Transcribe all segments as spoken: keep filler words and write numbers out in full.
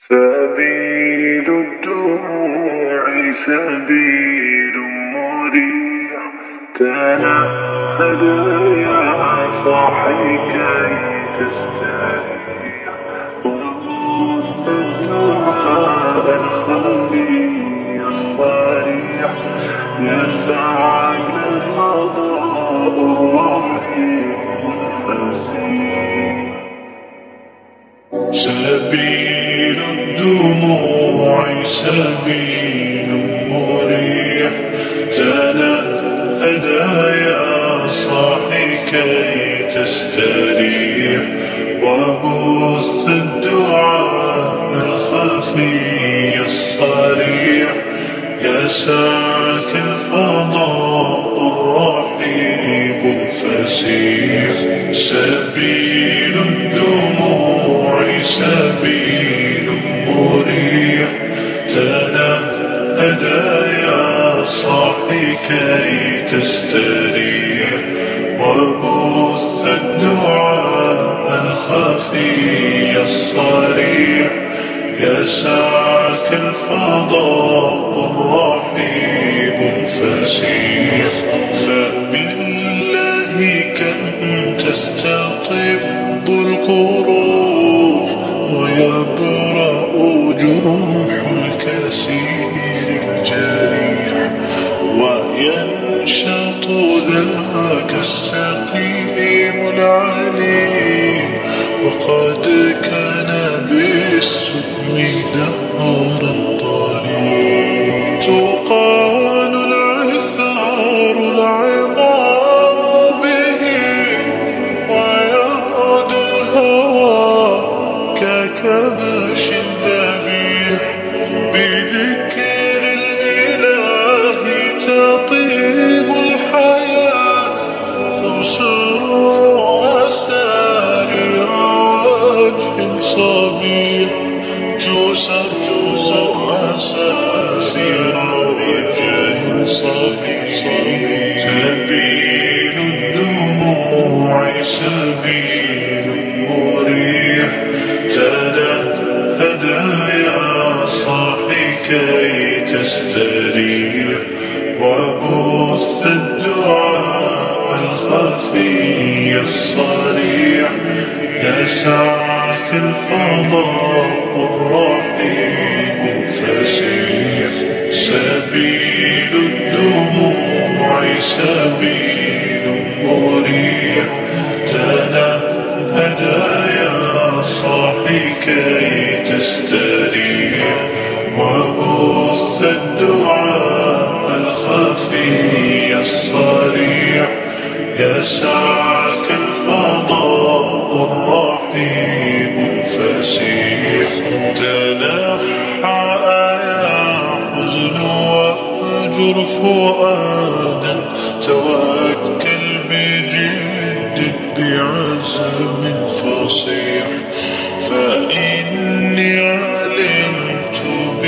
سبيل الدموع سبيل مريح، تنهد يا صاحي كي تستريح، وخذ الدعاء الخفي الصريح، يسعك الفضاء الرحيم الفسيح. سبيل الدموع سبيل مريح، تنهد يا صاحي كي تستريح، وبث الدعاء الخفي الصريح، يسعك الفضاء الرحيب الفسيح. سبيل الدموع سبيل مريح، تنهد يا صاحي كي تستريح، وبث الدعاء الخفي الصريح، يسعك الفضاء الرحيب الفسيح. فبالله كم تستطب القروح، ويبرأ جروح الكثير الجريح، وينشط ذاك السقيم العليم، وقد كان بالسم دهرا طريق. تقال العثار العظام به، ويعود الهوى ككبش ذبيح، بذكر الإله تطيب الحياة، تسر أسارير وجه صبيح، تسر أسارير وجه صبيح. سبيل الدموع سبيل مريح، تنهد يا صاحي كي تستريح، وبث الدعاء الخفي الصريح، يسعك الفضاء الرحيم الفسيح. سبيل الدموع سبيل مريح، تنهد يا صاحي كي تستريح، وبث الدعاء الخفي الصريح، يسعك الفضاء الرحيم الفسيح. تنحى يا حزن واهجر فؤادا، توكل بجد بعزم فصيح، فإني علمت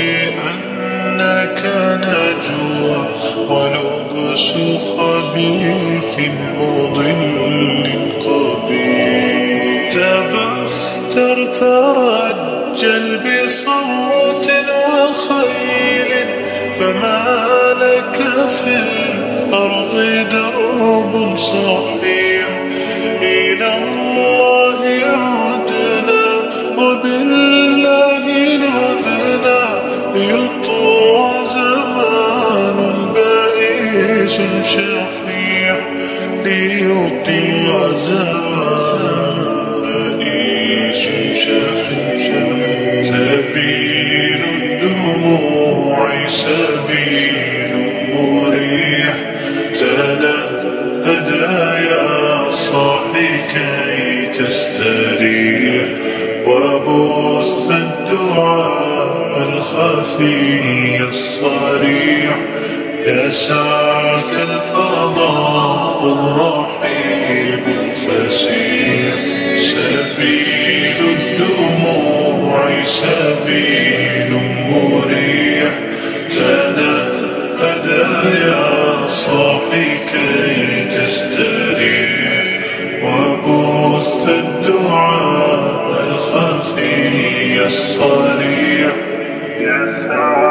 بأنك نجوى، ولبس خبيث مضل قبيح. تبختر ترجل بصوت وخيل، فما لك في الأرض درب صحيح. إلى الله عدنا وبالله نذنا، ليطوى زمان بائس شحيح، ليطوى زمان بائس شحيح. سبيل الدموع سبيل مريح، تنهد يا صاحي كي تستريح، وبث الدعاء الخفي الصريح، يسعك الفضاء الرحيم الفسيح. سبيل الدموع سبيل مريح، تنهد يا صاحي كي تستريح، وبث الدعاء الخفي الصريح، يسعى